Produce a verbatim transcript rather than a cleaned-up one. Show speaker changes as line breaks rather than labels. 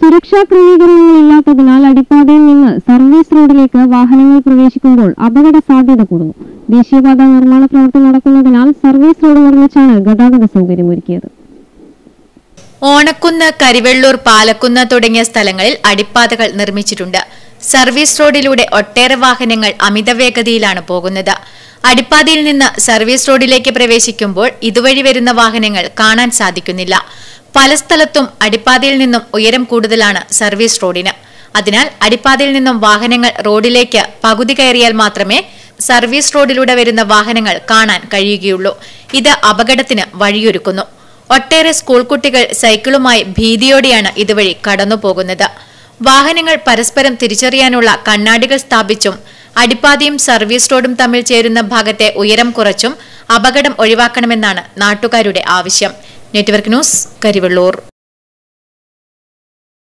സുരക്ഷാ ക്രമീകരണങ്ങളില്ലാത്തതിനാൽ അടിപ്പാതയിൽ നിന്ന് സർവീസ് റോഡിലേക്ക് വാഹനങ്ങൾ പ്രവേശിക്കുമ്പോൾ അപകട സാധ്യത കൂടുന്നു. ദേശീയപാത നിർമ്മാണ പ്രവൃത്തി നടക്കുന്നതിനാൽ സർവീസ് റോഡ് നിർമ്മിച്ചാണ് ഗതാഗത സൗകര്യമൊരുക്കിയത്.
ഓണക്കുന്ന്, കരിവെള്ളൂർ, പാലക്കുന്ന് തുടങ്ങിയ സ്ഥലങ്ങളിൽ അടിപ്പാതകൾ നിർമ്മിച്ചിട്ടുണ്ട്. സർവീസ് റോഡിലൂടെ ഒട്ടേറെ വാഹനങ്ങൾ അമിതവേഗതയിലാണ് പോകുന്നത്. അടിപ്പാതയിൽ നിന്ന് സർവീസ് റോഡിലേക്ക് പ്രവേശിക്കുമ്പോൾ ഇതുവഴി വരുന്ന വാഹനങ്ങൾ കാണാൻ സാധിക്കുന്നില്ല. പല സ്ഥലത്തും അടിപ്പാതയിൽ നിന്നും ഉയരം കൂടുതലാണ് സർവീസ് റോഡിന്. അതിനാൽ അടിപ്പാതയിൽ നിന്നും വാഹനങ്ങൾ റോഡിലേക്ക് പകുതി കയറിയാൽ മാത്രമേ സർവീസ് റോഡിലൂടെ വരുന്ന വാഹനങ്ങൾ കാണാൻ കഴിയുകയുള്ളൂ. ഇത് അപകടത്തിന് വഴിയൊരുക്കുന്നു. ഒട്ടേറെ സ്കൂൾ കുട്ടികൾ സൈക്കിളുമായി ഭീതിയോടെയാണ് ഇതുവഴി കടന്നുപോകുന്നത്. വാഹനങ്ങൾ പരസ്പരം തിരിച്ചറിയാനുള്ള കണ്ണാടികൾ സ്ഥാപിച്ചും അടിപ്പാതയും സർവീസ് റോഡും തമ്മിൽ ചേരുന്ന ഭാഗത്തെ ഉയരം കുറച്ചും അപകടം ഒഴിവാക്കണമെന്നാണ് നാട്ടുകാരുടെ ആവശ്യം. Network news, Karivellur.